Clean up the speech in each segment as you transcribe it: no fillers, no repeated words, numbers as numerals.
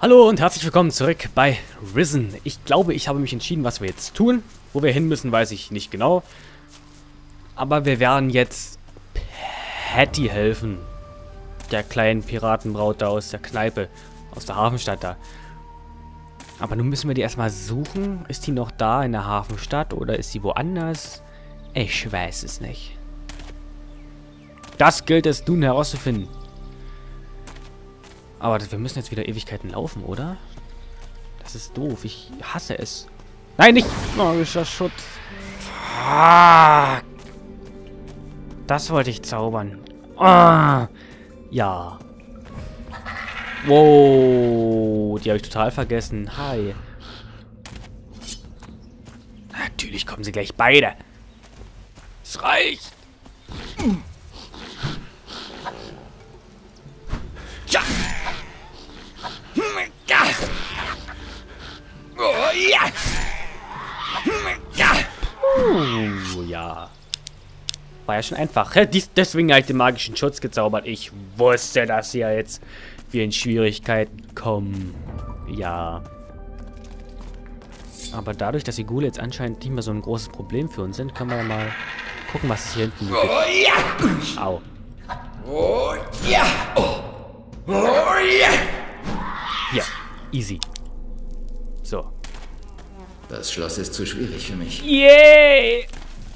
Hallo und herzlich willkommen zurück bei Risen. Ich glaube, ich habe mich entschieden, was wir jetzt tun. Wo wir hin müssen, weiß ich nicht genau. Aber wir werden jetzt Patty helfen. Der kleinen Piratenbraut da aus der Kneipe. Aus der Hafenstadt da. Aber nun müssen wir die erstmal suchen. Ist die noch da in der Hafenstadt oder ist sie woanders? Ich weiß es nicht. Das gilt es nun herauszufinden. Aber wir müssen jetzt wieder Ewigkeiten laufen, oder? Das ist doof. Ich hasse es. Nein, nicht magischer Schutz. Fuck. Das wollte ich zaubern. Ah. Ja. Wow. Die habe ich total vergessen. Hi. Natürlich kommen sie gleich beide. Es reicht. Ja. Oh, ja. Ja. War ja schon einfach. Deswegen habe ich den magischen Schutz gezaubert. Ich wusste, dass sie ja jetzt wir in Schwierigkeiten kommen. Ja. Aber dadurch, dass die Ghule jetzt anscheinend nicht mehr so ein großes Problem für uns sind, können wir ja mal gucken, was es hier hinten gibt. Oh, ja. Au. Oh, ja. Oh, ja. Ja, easy. So. Das Schloss ist zu schwierig für mich. Yay!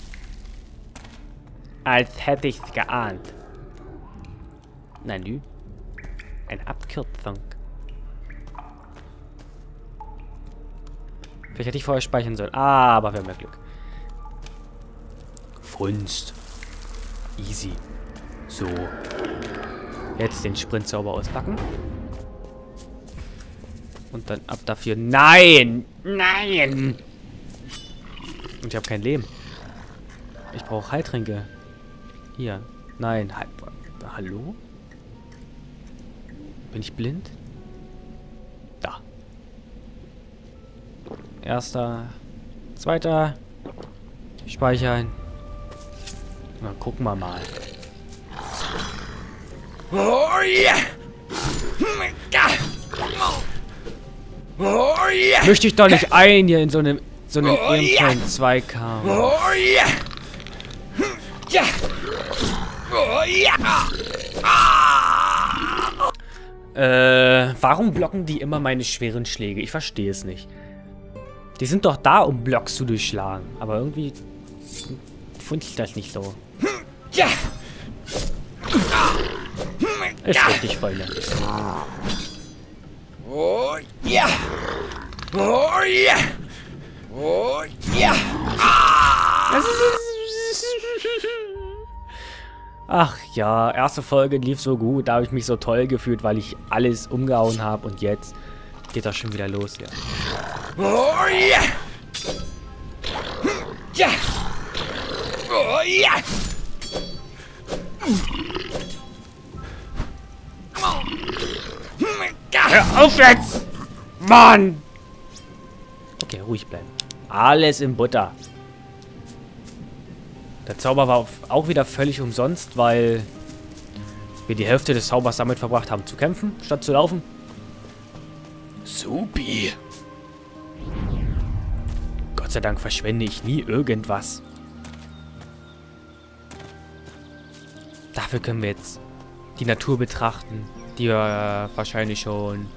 Als hätte ich's geahnt. Na nü. Eine Abkürzung. Vielleicht hätte ich vorher speichern sollen. Ah, aber wir haben ja Glück. Funst. Easy. So. Jetzt den Sprintzauber auspacken. Und dann ab dafür. Nein! Nein! Und ich habe kein Leben. Ich brauche Heiltränke. Hier. Nein. Hallo? Bin ich blind? Da. Erster. Zweiter. Speichern. Na, gucken wir mal. Oh yeah! Oh yeah! Möchte ich doch nicht ein hier in so einem ehrenvollen Zweikampf. Oh yeah! Ja! Oh yeah! Warum blocken die immer meine schweren Schläge? Ich verstehe es nicht. Die sind doch da, um Blocks zu durchschlagen. Aber irgendwie finde ich das nicht so. Ja! Ist richtig, Freunde. Oh ja! Oh ja! Oh ja! Ach ja, erste Folge lief so gut, da habe ich mich so toll gefühlt, weil ich alles umgehauen habe und jetzt geht das schon wieder los, ja. Oh ja! Ja! Oh ja! Hör auf jetzt! Mann! Okay, ruhig bleiben. Alles in Butter. Der Zauber war auch wieder völlig umsonst, weil wir die Hälfte des Zaubers damit verbracht haben, zu kämpfen, statt zu laufen. Supi. Gott sei Dank verschwende ich nie irgendwas. Dafür können wir jetzt die Natur betrachten, die wir wahrscheinlich schon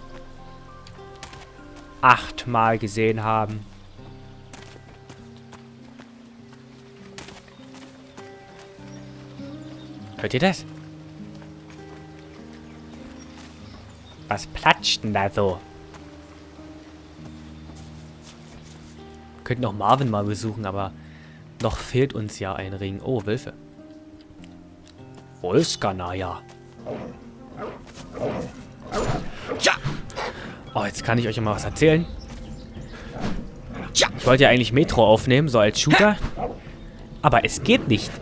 8-mal gesehen haben. Hört ihr das? Was platscht denn da so? Wir könnten auch Marvin mal besuchen, aber noch fehlt uns ja ein Ring. Oh, Wölfe. Wolfskanaya. Ja! Oh, jetzt kann ich euch mal was erzählen. Ja! Ich wollte ja eigentlich Metro aufnehmen, so als Shooter. Aber es geht nicht.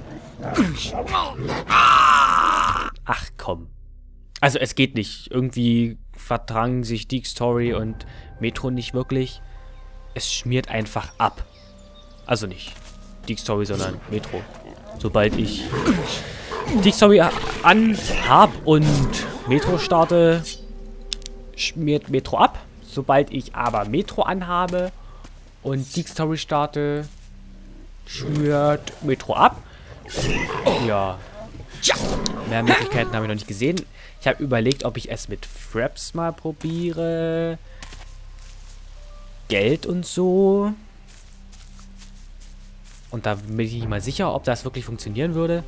Ach komm. Also es geht nicht. Irgendwie verdrangen sich Deek Story und Metro nicht wirklich. Es schmiert einfach ab. Also nicht Deek Story, sondern Metro. Sobald ich Deek Story anhab und Metro starte, schmiert Metro ab. Sobald ich aber Metro anhabe und die Story starte, schmiert Metro ab. Ja. Mehr Möglichkeiten habe ich noch nicht gesehen. Ich habe überlegt, ob ich es mit Fraps mal probiere. Geld und so. Und da bin ich nicht mal sicher, ob das wirklich funktionieren würde.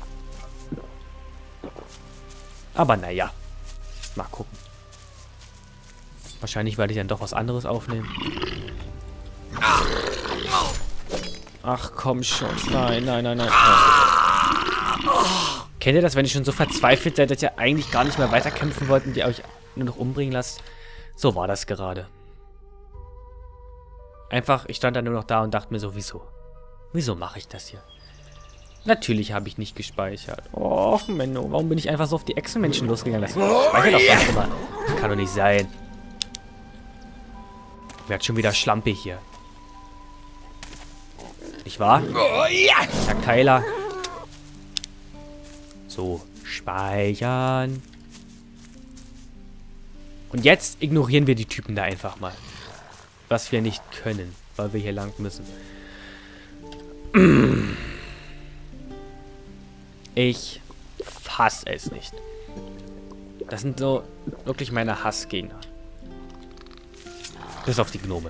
Aber naja. Mal gucken. Wahrscheinlich werde ich dann doch was anderes aufnehmen. Ach komm schon. Nein, nein, nein, nein. Oh. Kennt ihr das, wenn ihr schon so verzweifelt seid, dass ihr eigentlich gar nicht mehr weiterkämpfen wollt und ihr euch nur noch umbringen lasst? So war das gerade. Einfach, ich stand dann nur noch da und dachte mir so, wieso? Wieso mache ich das hier? Natürlich habe ich nicht gespeichert. Och, Menno, warum bin ich einfach so auf die Echsenmenschen losgegangen? Das speichert doch fast immer. Das kann doch nicht sein. Wird schon wieder schlampig hier. Nicht wahr? Herr Keiler. So, speichern. Und jetzt ignorieren wir die Typen da einfach mal. Was wir nicht können, weil wir hier lang müssen. Ich hasse es nicht. Das sind so wirklich meine Hassgegner. Bis auf die Gnome.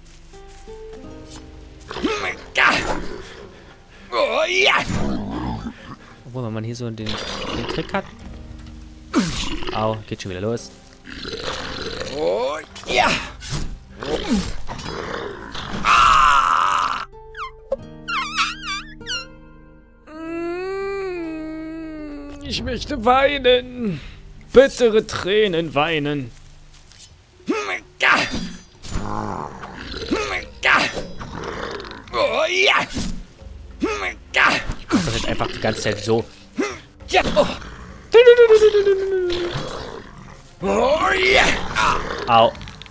Obwohl, wenn man hier so den Trick hat. Au, geht schon wieder los. Oh, ja! Ich möchte weinen. Bittere Tränen weinen. Oh, ja! Ich mach das jetzt einfach die ganze Zeit so. Ja! Oh, ja! Au.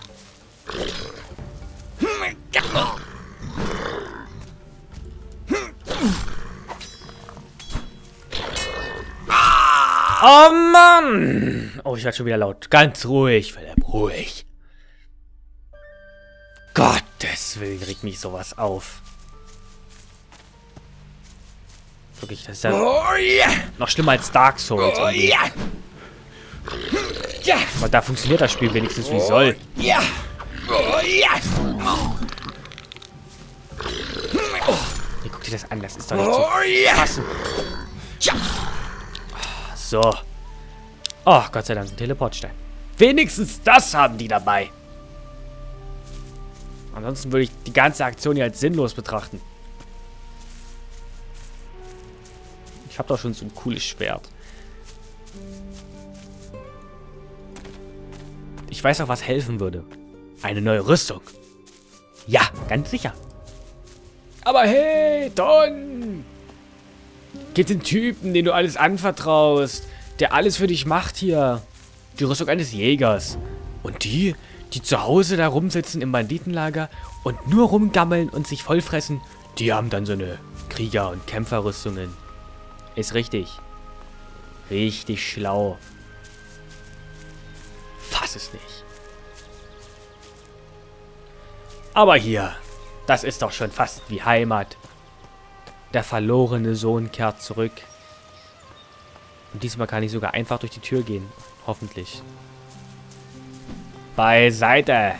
Oh Mann! Oh, ich werde schon wieder laut. Ganz ruhig, Philipp, ruhig. Gottes Willen regt mich sowas auf. Wirklich, das ist ja noch schlimmer als Dark Souls. Oh, ja! Ja! Aber da funktioniert das Spiel wenigstens wie soll. Ja! Oh, ja! Hier, guck dir das an, das ist doch nicht zu fassen. Ja! So. Oh, Gott sei Dank, ein Teleportstein. Wenigstens das haben die dabei. Ansonsten würde ich die ganze Aktion hier als sinnlos betrachten. Ich habe doch schon so ein cooles Schwert. Ich weiß auch, was helfen würde. Eine neue Rüstung. Ja, ganz sicher. Aber hey, Don! Geht den Typen, den du alles anvertraust, der alles für dich macht hier. Die Rüstung eines Jägers. Und die zu Hause da rumsitzen im Banditenlager und nur rumgammeln und sich vollfressen, die haben dann so eine Krieger- und Kämpferrüstungen. Ist richtig. Richtig schlau. Fass es nicht. Aber hier, das ist doch schon fast wie Heimat. Der verlorene Sohn kehrt zurück. Und diesmal kann ich sogar einfach durch die Tür gehen. Hoffentlich. Beiseite.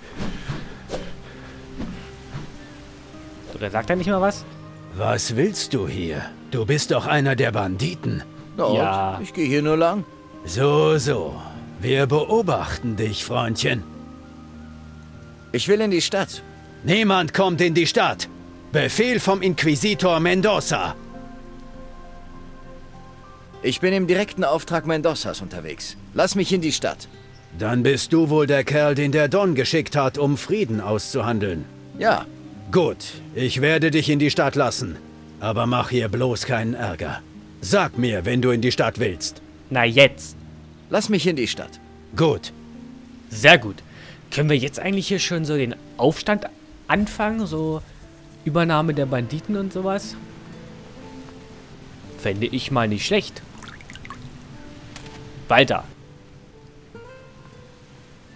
So, der sagt ja nicht mal was? Was willst du hier? Du bist doch einer der Banditen. No, Ja. ich gehe hier nur lang. So. Wir beobachten dich, Freundchen. Ich will in die Stadt. Niemand kommt in die Stadt. Befehl vom Inquisitor Mendoza. Ich bin im direkten Auftrag Mendozas unterwegs. Lass mich in die Stadt. Dann bist du wohl der Kerl, den der Don geschickt hat, um Frieden auszuhandeln. Ja, Gut, ich werde dich in die Stadt lassen. Aber mach hier bloß keinen Ärger. Sag mir, wenn du in die Stadt willst. Na jetzt. lass mich in die Stadt. Gut. Sehr gut. Können wir jetzt eigentlich hier schon so den Aufstand anfangen? So Übernahme der Banditen und sowas? Fände ich mal nicht schlecht. Weiter.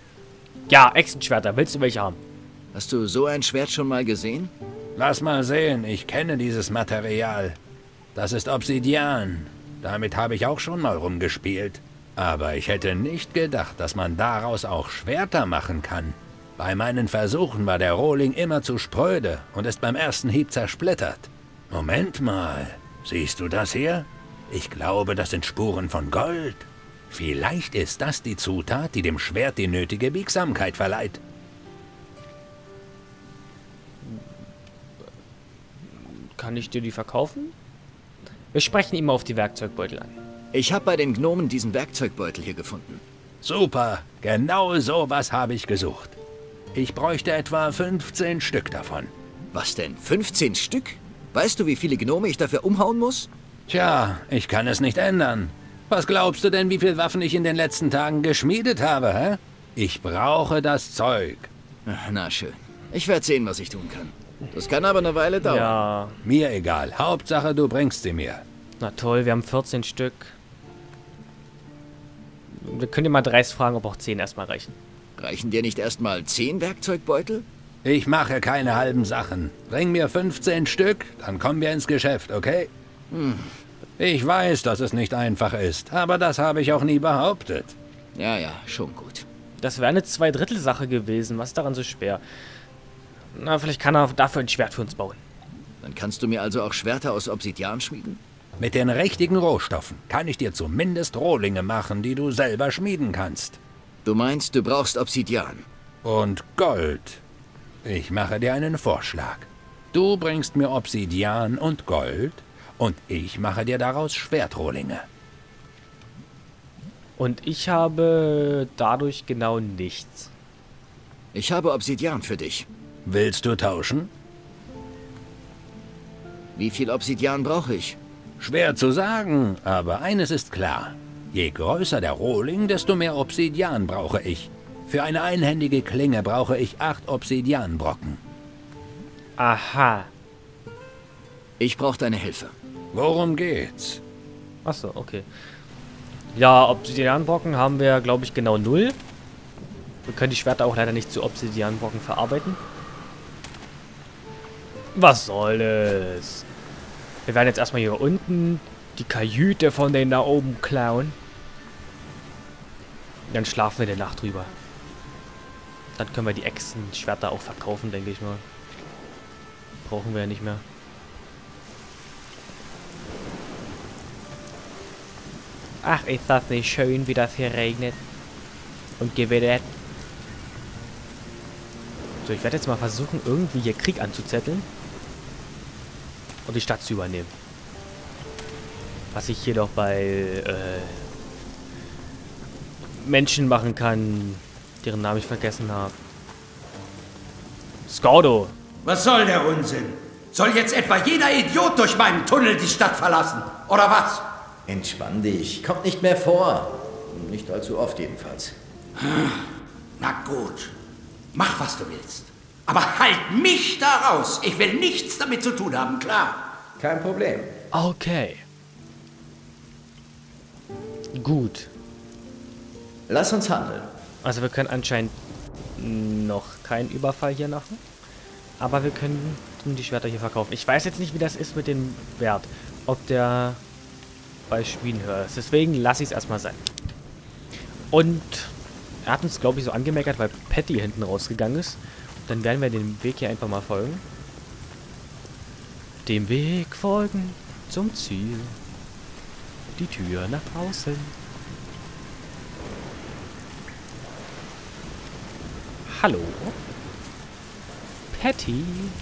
Ja, Echsenschwerter. Willst du welche haben? Hast du so ein Schwert schon mal gesehen? Lass mal sehen, ich kenne dieses Material. Das ist Obsidian. Damit habe ich auch schon mal rumgespielt. Aber ich hätte nicht gedacht, dass man daraus auch Schwerter machen kann. Bei meinen Versuchen war der Rohling immer zu spröde und ist beim ersten Hieb zersplittert. Moment mal, siehst du das hier? Ich glaube, das sind Spuren von Gold. Vielleicht ist das die Zutat, die dem Schwert die nötige Biegsamkeit verleiht. Kann ich dir die verkaufen? Wir sprechen immer auf die Werkzeugbeutel an. Ich habe bei den Gnomen diesen Werkzeugbeutel hier gefunden. Super, genau so was habe ich gesucht. Ich bräuchte etwa 15 Stück davon. Was denn? 15 Stück? Weißt du, wie viele Gnome ich dafür umhauen muss? Tja, ich kann es nicht ändern. Was glaubst du denn, wie viele Waffen ich in den letzten Tagen geschmiedet habe, hä? Ich brauche das Zeug. Na schön. Ich werde sehen, was ich tun kann. Das kann aber eine Weile dauern. Ja, Mir egal. Hauptsache, du bringst sie mir. na toll, wir haben 14 Stück. Wir können dir mal dreist fragen, ob auch 10 erstmal reichen. Reichen dir nicht erstmal 10 Werkzeugbeutel? Ich mache keine halben Sachen. Bring mir 15 Stück, dann kommen wir ins Geschäft, okay? Ich weiß, dass es nicht einfach ist, aber das habe ich auch nie behauptet. Ja, schon gut. Das wäre eine Zweidrittel-Sache gewesen. Was ist daran so schwer? Na, vielleicht kann er dafür ein Schwert für uns bauen. Dann kannst du mir also auch Schwerter aus Obsidian schmieden? Mit den richtigen Rohstoffen kann ich dir zumindest Rohlinge machen, die du selber schmieden kannst. Du meinst, du brauchst Obsidian? Und Gold. Ich mache dir einen Vorschlag. Du bringst mir Obsidian und Gold und ich mache dir daraus Schwertrohlinge. Und ich habe dadurch genau nichts. Ich habe Obsidian für dich. Willst du tauschen? Wie viel Obsidian brauche ich? Schwer zu sagen, aber eines ist klar. Je größer der Rohling, desto mehr Obsidian brauche ich. Für eine einhändige Klinge brauche ich 8 Obsidianbrocken. Aha. Ich brauche deine Hilfe. Worum geht's? Achso, okay. Ja, Obsidianbrocken haben wir, glaube ich, genau 0. Wir können die Schwerter auch leider nicht zu Obsidianbrocken verarbeiten. Was soll es? Wir werden jetzt erstmal hier unten die Kajüte von denen da oben klauen. Dann schlafen wir die Nacht drüber. Dann können wir die Echsenschwerter auch verkaufen, denke ich mal. Brauchen wir ja nicht mehr. Ach, ist das nicht schön, wie das hier regnet. Und gewittert. So, ich werde jetzt mal versuchen, irgendwie hier Krieg anzuzetteln. Und die Stadt zu übernehmen. Was ich hier doch bei Menschen machen kann, deren Namen ich vergessen habe. Skaudo. Was soll der Unsinn? Soll jetzt etwa jeder Idiot durch meinen Tunnel die Stadt verlassen? Oder was? Entspann dich. Kommt nicht mehr vor. Nicht allzu oft jedenfalls. Na gut. Mach, was du willst. Aber halt mich da raus. Ich will nichts damit zu tun haben, klar. Kein Problem. Okay. Gut. Lass uns handeln. Also wir können anscheinend noch keinen Überfall hier machen. Aber wir können die Schwerter hier verkaufen. Ich weiß jetzt nicht, wie das ist mit dem Wert. Ob der bei Schmieden höher ist. Deswegen lasse ich es erstmal sein. Und er hat uns, glaube ich, so angemeckert, weil Patty hinten rausgegangen ist. Dann werden wir dem Weg hier einfach mal folgen. Dem Weg folgen zum Ziel. Die Tür nach draußen. Hallo? Patty?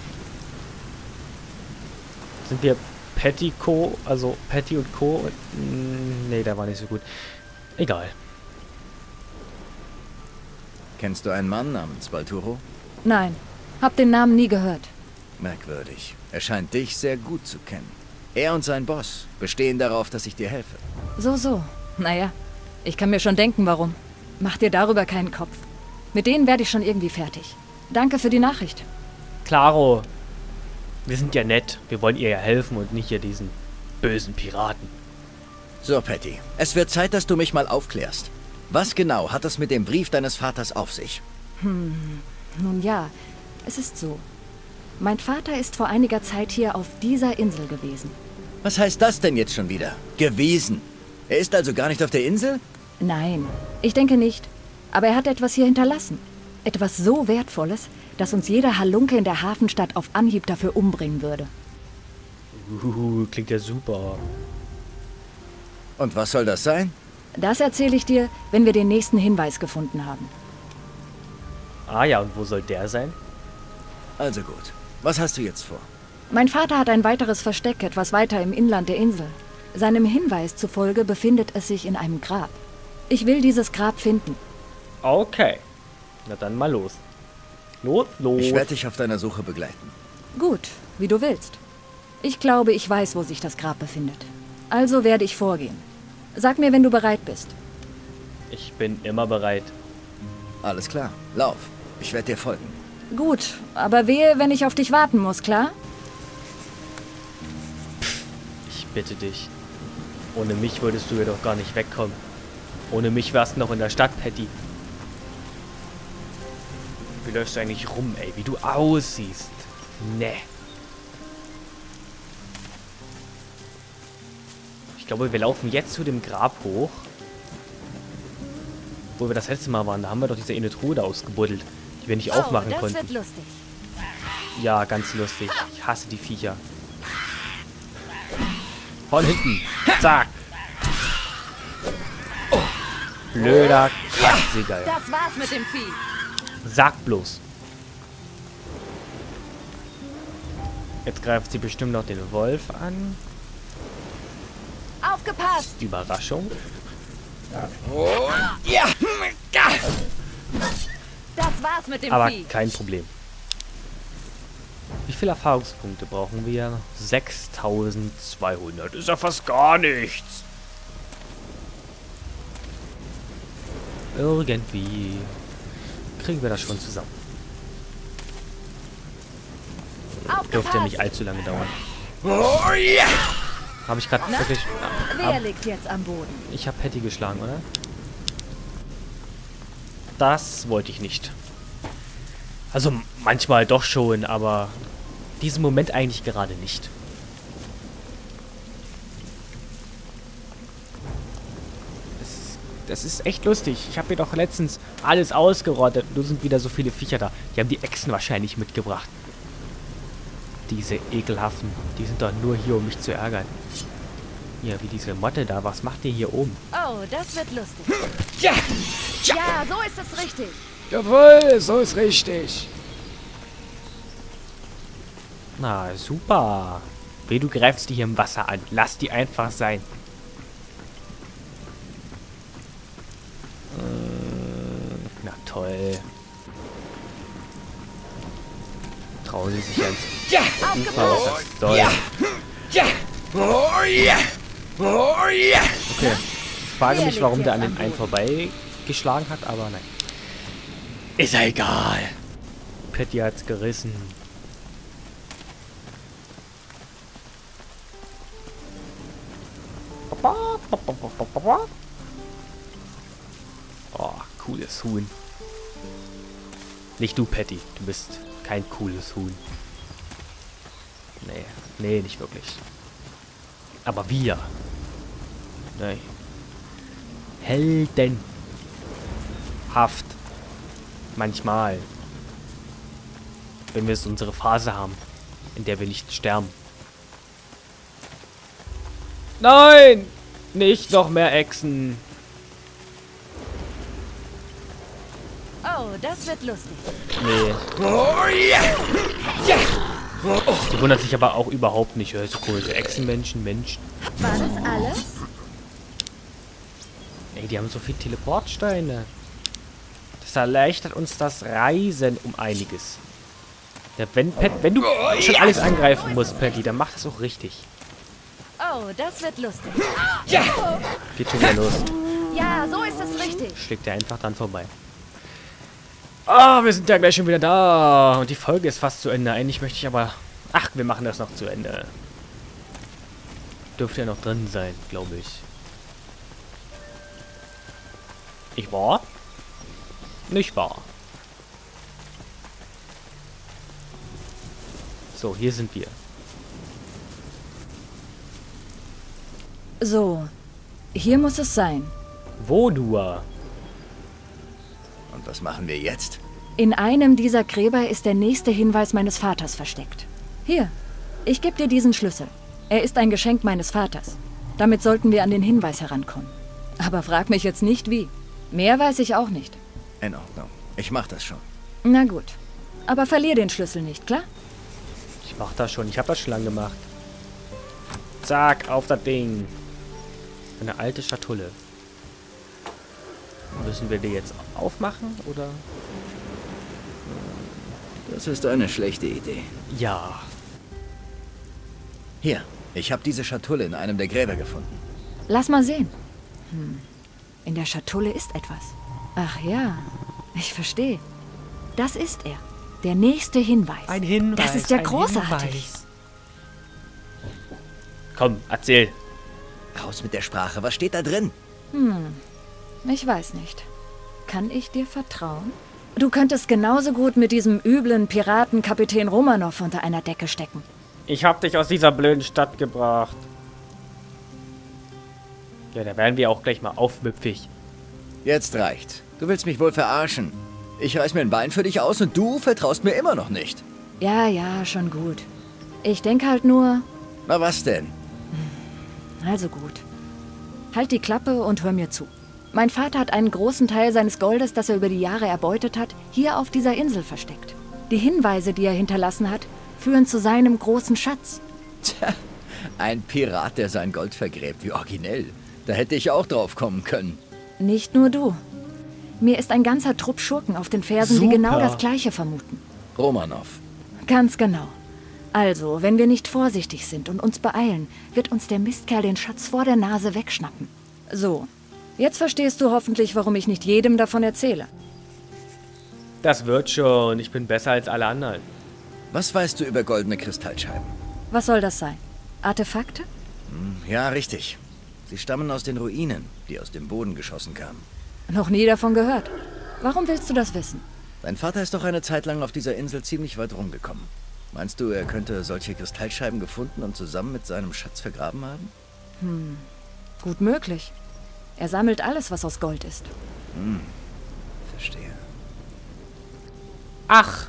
Sind wir Patty Co., also Patty und Co.? Nee, der war nicht so gut. Egal. Kennst du einen Mann namens Balturo? Nein, hab den Namen nie gehört. Merkwürdig. Er scheint dich sehr gut zu kennen. Er und sein Boss bestehen darauf, dass ich dir helfe. So. Naja, ich kann mir schon denken, warum. Mach dir darüber keinen Kopf. Mit denen werde ich schon irgendwie fertig. Danke für die Nachricht. Klaro. Wir sind ja nett. Wir wollen ihr ja helfen und nicht hier diesen bösen Piraten. So, Patty. Es wird Zeit, dass du mich mal aufklärst. Was genau hat es mit dem Brief deines Vaters auf sich? Nun ja, es ist so. Mein Vater ist vor einiger Zeit hier auf dieser Insel gewesen. Was heißt das denn jetzt schon wieder? Gewesen. Er ist also gar nicht auf der Insel? Nein, ich denke nicht. Aber er hat etwas hier hinterlassen. Etwas so Wertvolles, dass uns jeder Halunke in der Hafenstadt auf Anhieb dafür umbringen würde. Klingt ja super. Und was soll das sein? Das erzähle ich dir, wenn wir den nächsten Hinweis gefunden haben. Ah ja, und wo soll der sein? Also gut. Was hast du jetzt vor? Mein Vater hat ein weiteres Versteck etwas weiter im Inland der Insel. Seinem Hinweis zufolge befindet es sich in einem Grab. Ich will dieses Grab finden. Okay. Na dann mal los. Los. Ich werde dich auf deiner Suche begleiten. Gut, wie du willst. Ich glaube, ich weiß, wo sich das Grab befindet. Also werde ich vorgehen. Sag mir, wenn du bereit bist. Ich bin immer bereit. Alles klar. Lauf. Ich werde dir folgen. Gut, aber wehe, wenn ich auf dich warten muss, klar? Ich bitte dich. Ohne mich würdest du ja doch gar nicht wegkommen. Ohne mich wärst du noch in der Stadt, Patty. Wie läufst du eigentlich rum, ey? Wie du aussiehst. Nee. Ich glaube, wir laufen jetzt zu dem Grab hoch. Wo wir das letzte Mal waren, da haben wir doch diese eine Truhe da ausgebuddelt, die wir nicht aufmachen das konnten. wird lustig. Ja, ganz lustig. Ich hasse die Viecher. Von hinten. Zack. Blöder Kackseegeil. Das war's mit dem Vieh. Sag bloß. Jetzt greift sie bestimmt noch den Wolf an. Aufgepasst! Überraschung. Das war's mit dem Aber Vieh. kein Problem. Wie viele Erfahrungspunkte brauchen wir? 6200. Ist ja fast gar nichts. Irgendwie kriegen wir das schon zusammen. Dürfte ja nicht allzu lange dauern. Habe ich gerade wirklich... Wer liegt jetzt am Boden? Ich habe Patty geschlagen, oder? Das wollte ich nicht. Also manchmal doch schon, aber diesen Moment eigentlich gerade nicht. Das ist echt lustig. Ich habe mir doch letztens alles ausgerottet. Nur sind wieder so viele Viecher da. Die haben die Echsen wahrscheinlich mitgebracht. Diese ekelhaften. Die sind doch nur hier, um mich zu ärgern. Hier, wie diese Motte da. Was macht ihr hier oben? Oh, das wird lustig. Ja! Ja, so ist es richtig. Jawohl, so ist richtig. Na, super. Weh, du greifst die hier im Wasser an. Lass die einfach sein. Na toll. Trauen sie sich ans Ufer, was das soll. Okay. Ich frage mich, warum der an den einen vorbeigeschlagen hat, aber nein. Ist ja egal. Patty hat's gerissen. Oh, cooles Huhn. Nicht du, Patty. Du bist kein cooles Huhn. Nee, nicht wirklich. Aber wir. Nee. Heldenhaft. Manchmal. Wenn wir so unsere Phase haben, in der wir nicht sterben. Nein! Nicht noch mehr Echsen. Oh, das wird lustig. Nee. Die wundert sich aber auch überhaupt nicht. So komische Echsenmenschen, Menschen. War das alles? Ey, die haben so viele Teleportsteine. Das erleichtert uns das Reisen um einiges. Ja, wenn du schon alles angreifen musst, Patty, dann mach das auch richtig. Oh, das wird lustig. Geht schon wieder los. Ja, so ist es richtig. Schlägt er einfach dann vorbei. Ah, wir sind ja gleich schon wieder da. Und die Folge ist fast zu Ende. Eigentlich möchte ich aber... Ach, wir machen das noch zu Ende. Dürfte ja noch drin sein, glaube ich. Ich war? Nicht wahr. So, hier sind wir. So, hier muss es sein. Wo nur? Und was machen wir jetzt? In einem dieser Gräber ist der nächste Hinweis meines Vaters versteckt. Hier, ich gebe dir diesen Schlüssel. Er ist ein Geschenk meines Vaters. Damit sollten wir an den Hinweis herankommen. Aber frag mich jetzt nicht wie. Mehr weiß ich auch nicht. In Ordnung. Ich mach das schon. Na gut. Aber verlier den Schlüssel nicht, klar? Ich mach das schon. Ich habe das schon lange gemacht. Zack, auf das Ding. Eine alte Schatulle. Müssen wir die jetzt aufmachen, oder? Das ist eine schlechte Idee. Ja. Hier, ich habe diese Schatulle in einem der Gräber gefunden. Lass mal sehen. In der Schatulle ist etwas. Ach ja, ich verstehe. Das ist er. Der nächste Hinweis. Ein Hinweis. Das ist ja ein großartig. Hinweis. Komm, erzähl. Raus mit der Sprache. Was steht da drin? Ich weiß nicht. Kann ich dir vertrauen? Du könntest genauso gut mit diesem üblen Piraten Kapitän Romanov unter einer Decke stecken. Ich hab dich aus dieser blöden Stadt gebracht. Ja, da werden wir auch gleich mal aufmüpfig. Jetzt reicht. Du willst mich wohl verarschen. Ich reiß mir ein Bein für dich aus und du vertraust mir immer noch nicht. Ja, schon gut. Ich denke halt nur... Na was denn? Also gut. Halt die Klappe und hör mir zu. Mein Vater hat einen großen Teil seines Goldes, das er über die Jahre erbeutet hat, hier auf dieser Insel versteckt. Die Hinweise, die er hinterlassen hat, führen zu seinem großen Schatz. Tja, ein Pirat, der sein Gold vergräbt. Wie originell. Da hätte ich auch drauf kommen können. Nicht nur du. Mir ist ein ganzer Trupp Schurken auf den Fersen, die genau das Gleiche vermuten. Romanov. Ganz genau. Also, wenn wir nicht vorsichtig sind und uns beeilen, wird uns der Mistkerl den Schatz vor der Nase wegschnappen. So, jetzt verstehst du hoffentlich, warum ich nicht jedem davon erzähle. Das wird schon. Ich bin besser als alle anderen. Was weißt du über goldene Kristallscheiben? Was soll das sein? Artefakte? Ja, richtig. Sie stammen aus den Ruinen, die aus dem Boden geschossen kamen. Noch nie davon gehört. Warum willst du das wissen? Dein Vater ist doch eine Zeit lang auf dieser Insel ziemlich weit rumgekommen. Meinst du, er könnte solche Kristallscheiben gefunden und zusammen mit seinem Schatz vergraben haben? Gut möglich. Er sammelt alles, was aus Gold ist. Verstehe. Ach!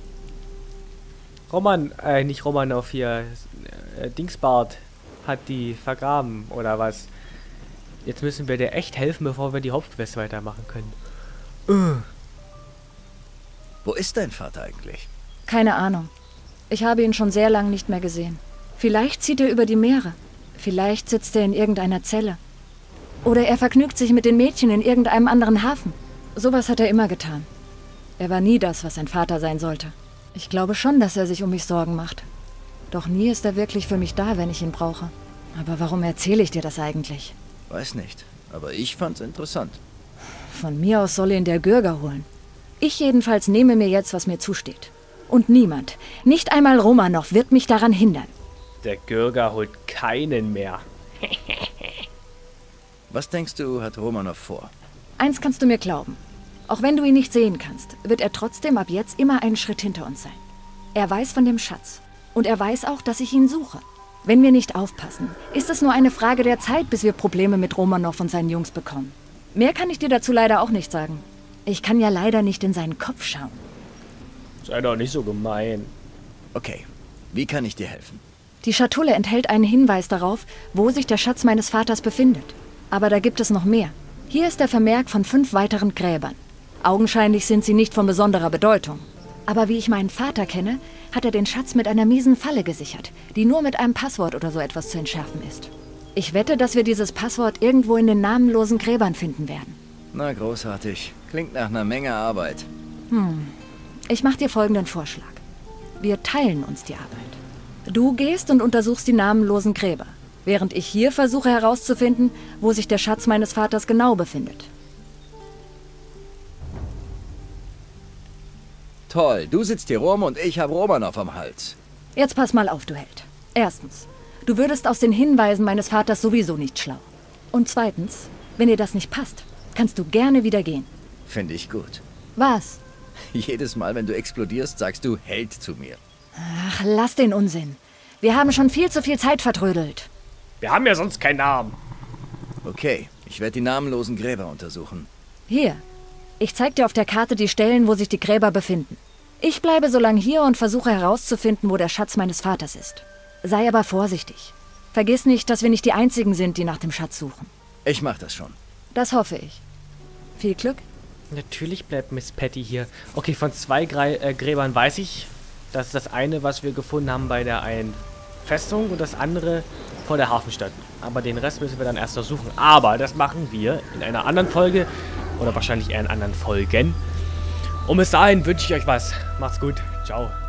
Nicht Romanov hier. Dingsbart hat die vergraben, oder was? Jetzt müssen wir dir echt helfen, bevor wir die Hauptquest weitermachen können. Wo ist dein Vater eigentlich? Keine Ahnung. Ich habe ihn schon sehr lang nicht mehr gesehen. Vielleicht zieht er über die Meere. Vielleicht sitzt er in irgendeiner Zelle. Oder er vergnügt sich mit den Mädchen in irgendeinem anderen Hafen. Sowas hat er immer getan. Er war nie das, was ein Vater sein sollte. Ich glaube schon, dass er sich um mich Sorgen macht. Doch nie ist er wirklich für mich da, wenn ich ihn brauche. Aber warum erzähle ich dir das eigentlich? Weiß nicht, aber ich fand's interessant. Von mir aus soll ihn der Gürger holen. Ich jedenfalls nehme mir jetzt, was mir zusteht. Und niemand, nicht einmal Romanov, wird mich daran hindern. Der Gürger holt keinen mehr. Was denkst du, hat Romanov vor? Eins kannst du mir glauben. Auch wenn du ihn nicht sehen kannst, wird er trotzdem ab jetzt immer einen Schritt hinter uns sein. Er weiß von dem Schatz. Und er weiß auch, dass ich ihn suche. Wenn wir nicht aufpassen, ist es nur eine Frage der Zeit, bis wir Probleme mit Romanov und seinen Jungs bekommen. Mehr kann ich dir dazu leider auch nicht sagen. Ich kann ja leider nicht in seinen Kopf schauen. Sei doch nicht so gemein. Okay, wie kann ich dir helfen? Die Schatulle enthält einen Hinweis darauf, wo sich der Schatz meines Vaters befindet. Aber da gibt es noch mehr. Hier ist der Vermerk von 5 weiteren Gräbern. Augenscheinlich sind sie nicht von besonderer Bedeutung. Aber wie ich meinen Vater kenne, hat er den Schatz mit einer miesen Falle gesichert, die nur mit einem Passwort oder so etwas zu entschärfen ist. Ich wette, dass wir dieses Passwort irgendwo in den namenlosen Gräbern finden werden. Na, großartig. Klingt nach einer Menge Arbeit. Ich mache dir folgenden Vorschlag. Wir teilen uns die Arbeit. Du gehst und untersuchst die namenlosen Gräber, während ich hier versuche herauszufinden, wo sich der Schatz meines Vaters genau befindet. Toll, du sitzt hier rum und ich habe Romanov am Hals. Jetzt pass mal auf, du Held. Erstens, du würdest aus den Hinweisen meines Vaters sowieso nicht schlau. Und zweitens, wenn dir das nicht passt, kannst du gerne wieder gehen. Finde ich gut. Was? Jedes Mal, wenn du explodierst, sagst du Held zu mir. Ach, lass den Unsinn. Wir haben schon viel zu viel Zeit vertrödelt. Wir haben ja sonst keinen Namen. Okay, ich werde die namenlosen Gräber untersuchen. Hier. Ich zeig dir auf der Karte die Stellen, wo sich die Gräber befinden. Ich bleibe so lange hier und versuche herauszufinden, wo der Schatz meines Vaters ist. Sei aber vorsichtig. Vergiss nicht, dass wir nicht die Einzigen sind, die nach dem Schatz suchen. Ich mach das schon. Das hoffe ich. Viel Glück. Natürlich bleibt Miss Patty hier. Okay, von 2 Gräbern weiß ich. Das ist das eine, was wir gefunden haben bei der einen Festung und das andere vor der Hafenstadt. Aber den Rest müssen wir dann erst untersuchen. Aber das machen wir in einer anderen Folge oder wahrscheinlich eher in anderen Folgen. Und bis dahin wünsche ich euch was. Macht's gut. Ciao.